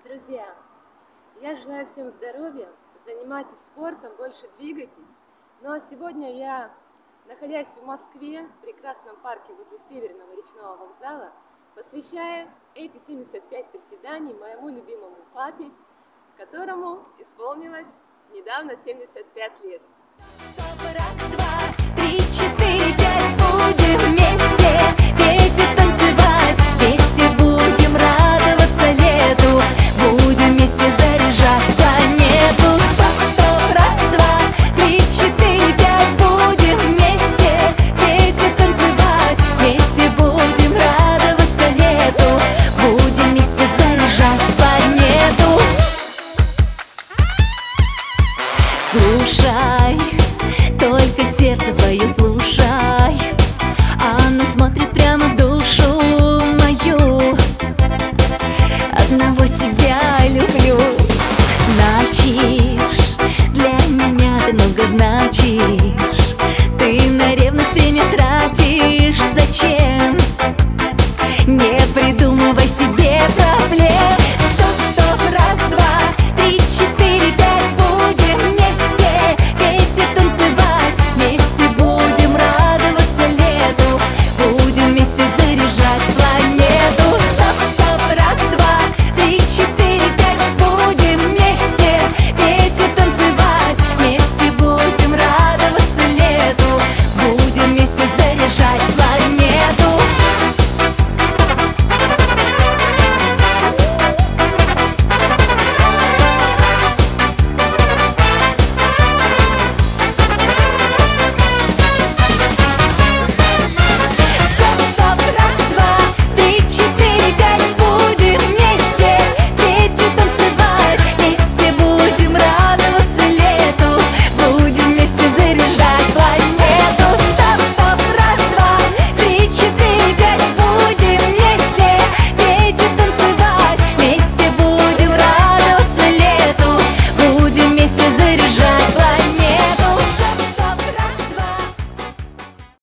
Друзья, я желаю всем здоровья, занимайтесь спортом, больше двигайтесь. Ну а сегодня я, находясь в Москве, в прекрасном парке возле Северного речного вокзала, посвящаю эти 75 приседаний моему любимому папе, которому исполнилось недавно 75 лет. Раз, два, три, четыре, пять, будем вместе петь и танцевать, вместе будем радоваться лету, будем вместе заряжать планету. Стоп, стоп, раз, два, три, четыре, пять, будем вместе петь и танцевать, вместе будем радоваться лету, будем вместе заряжать планету. Слушай, только сердце свое слушай, оно смотрит прямо в душу мою. Одного тебя люблю, значишь, для меня ты много значишь.